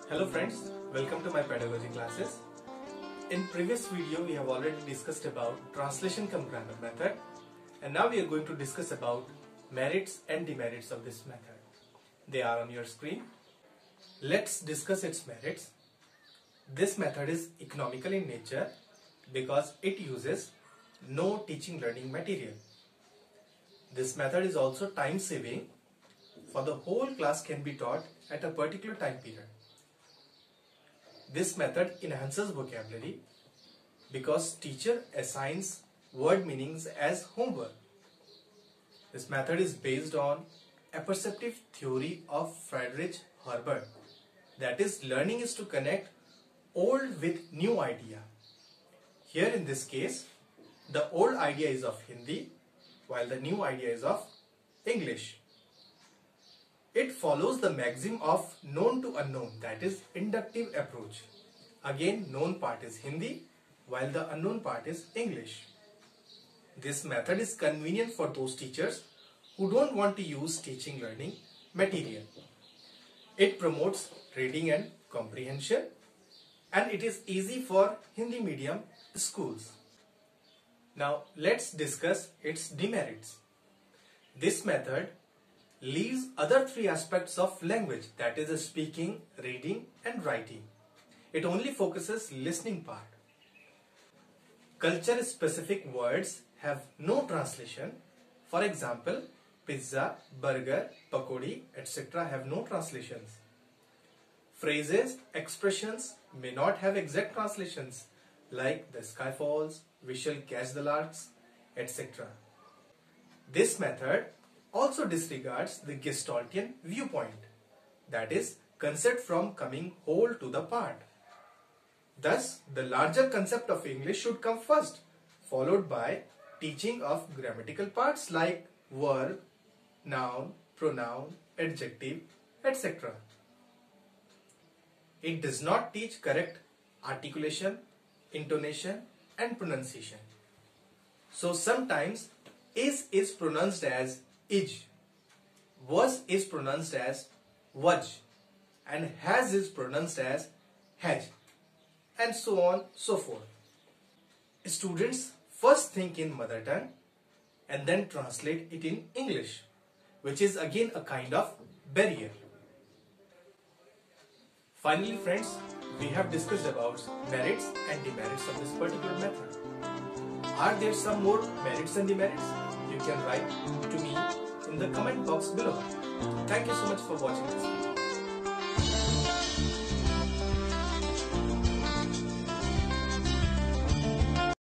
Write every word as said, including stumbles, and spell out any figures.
Hello friends, welcome to my pedagogy classes. In previous video we have already discussed about translation-cum-grammar method, and now we are going to discuss about merits and demerits of this method. They are on your screen. Let's discuss its merits. This method is economical in nature because it uses no teaching learning material. This method is also time saving, for the whole class can be taught at a particular time period. This method enhances vocabulary because teacher assigns word meanings as homework. This method is based on apperceptive theory of Friedrich Herbert, that is, learning is to connect old with new idea. Here in this case, the old idea is of Hindi while the new idea is of English. It follows the maxim of known to unknown, that is inductive approach. Again, known part is Hindi while the unknown part is English. This method is convenient for those teachers who don't want to use teaching learning material. It promotes reading and comprehension, and it is easy for Hindi medium schools. Now let's discuss its demerits. This method leaves other three aspects of language, that is speaking, reading and writing. It only focuses listening part. Culture specific words have no translation. For example, pizza, burger, pakodi, et cetera have no translations. Phrases, expressions may not have exact translations, like the sky falls, we shall catch the larks, et cetera. This method also disregards the Gestaltian viewpoint, that is, concept from coming whole to the part. Thus, the larger concept of English should come first, followed by teaching of grammatical parts like verb, noun, pronoun, adjective, et cetera. It does not teach correct articulation, intonation and pronunciation. So sometimes is is pronounced as ij, was is pronounced as waj, and has is pronounced as haj, and so on, so forth. Students first think in mother tongue and then translate it in English, which is again a kind of barrier. Finally friends, we have discussed about merits and demerits of this particular method. Are there some more merits and demerits? You can write to me in the comment box below. Thank you so much for watching this video.